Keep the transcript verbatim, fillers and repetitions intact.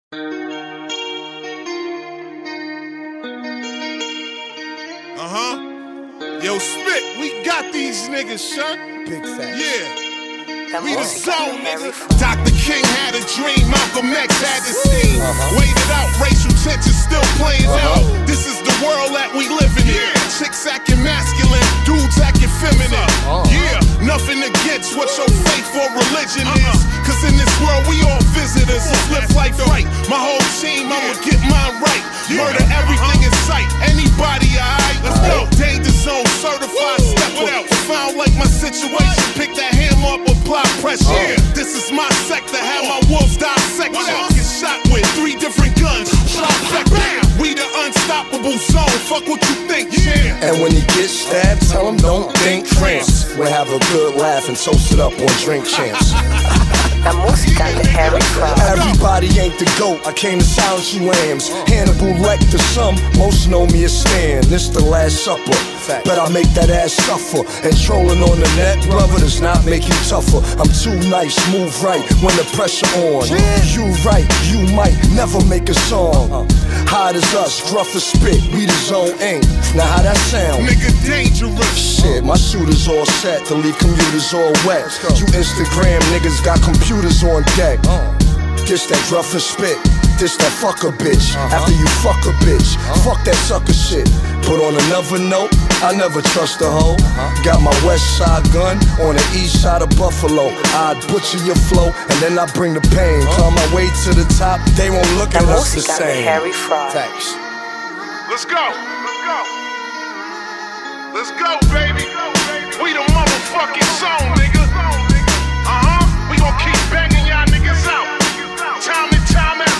Uh-huh. Yo, Spit, we got these niggas, son. Big facts. Yeah. That We the music zone, got me nigga. very Doctor King had a dream, Malcolm X had the scene. Uh-huh. Waited out, racial tension still playing Uh-huh. out. This is the world that we living in. Chicks acting masculine, dudes acting feminine. Uh-huh. Yeah, nothing against what your faith or religion is. Cause in this world we all visitors. Let's live life right. My whole team, I'ma get mine right. Murder everything in sight. Anybody, alright? Let's go. Danger zone, certified stepper. Found like my situation. Pick that hammer up, apply pressure. Yeah. This is my sector. Have my wolves dissect. Get shot with three different guns. Trifecta. We the unstoppable zone. Fuck what you think, yeah. And when he gets stabbed, tell him don't think tramps. We'll have a good laugh and toast it up on Drink Champs. La música de Harry Fraud. Everybody ain't the GOAT, I came to silence you lambs. Hannibal Lecter, some, most know me as Stan. This the Last Supper, but I make that ass suffer. And trolling on the net, brother, does not make you tougher. I'm too nice, move right when the pressure on. You right, you might never make a song. Hot as us, gruff as spit, we the zone ain't. Now how that sound? Nigga dangerous. Shit, my shooter's all set to leave commuters all wet. You Instagram niggas got computers on deck. This that gruff and spit, this that fuck a bitch. After you fuck a bitch, fuck that sucker shit. But on another note, I never trust a hoe. Got my west side gun on the east side of Buffalo. I'd butcher your flow and then I bring the pain. Climb my way to the top, they won't look La at us the música de same. Harry Fraud. Facts. Let's go. Let's go. Let's go, baby. We the motherfucking zone, nigga. Uh-huh. We gon' keep banging y'all niggas out. Time and time out.